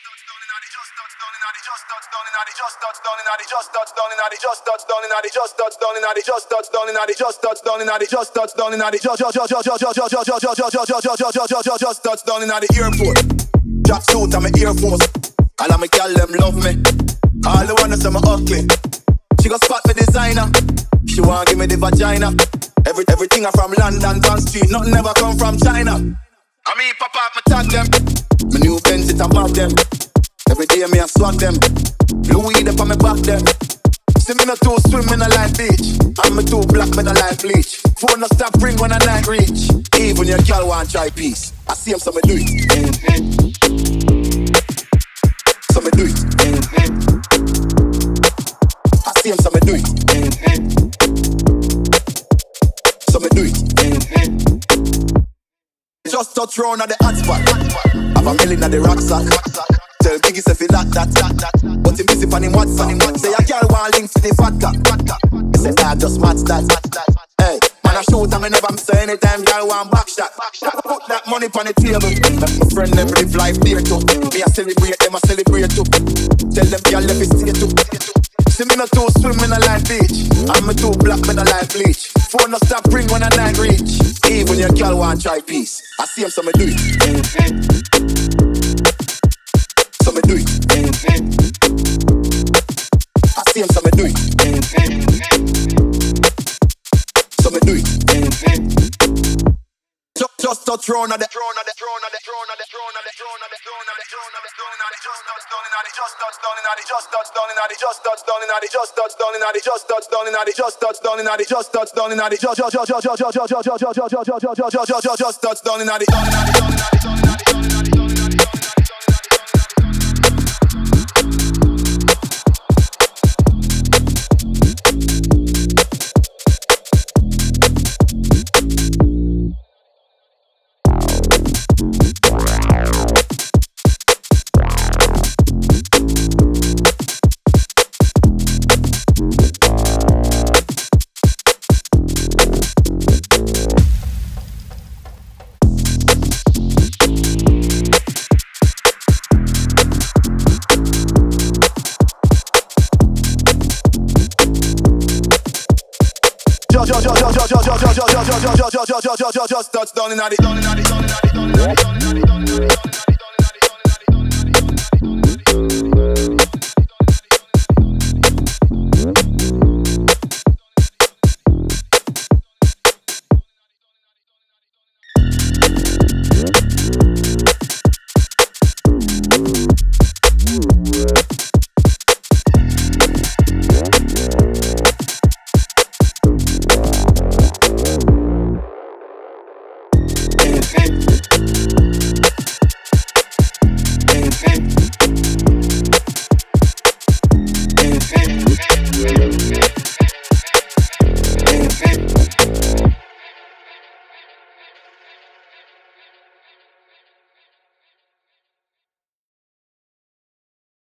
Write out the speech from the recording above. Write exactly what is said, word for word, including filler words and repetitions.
airport. Drop suit and my Air Force. All of my gal them love me. All the wanna say me ugly. She go spot me designer. She wanna give me the vagina. Every everything I from London, Bond Street. Nothing ever come from China. I mean, pop up, me tag them. My new Benz it and map them. Every day me I swag them. Blue weed up on me back them. See me no too swim in a light beach. And me too black me no light bleach. Phone no stop ring when I night reach. Even your girl want try peace. I see him so me do it. So me do it. I see him so me do it. So me do it. Just touch round at the hot spot. Have a million at the rucksack. Tell Biggie if he like that, that, that. But he busy on him WhatsApp. Say a girl want link to the vodka. He say nah, just match that. Hey, man I shoot and me never miss anytime girl want back shot. Put that money on the table. My friend them live life there too. Me a celebrate, them a celebrate too. Tell them girl let me stay too. See me no too swim in a light beach. And me too black me no light bleach. Phone no stop ring when I night reach. Even your girl want try peace. I see him so me do it. So me do it. I see him so me do it. So me do it. Just, just touch round at the throne at the throne at the throne at the throne at the throne at the throne at the throne at the throne at the just touch down in the just touch down in the just touch down in the just touch down in the just touch down in the just touch down in the just touch down in the just touch down in the just just just just just just just touch down in the just touch down in the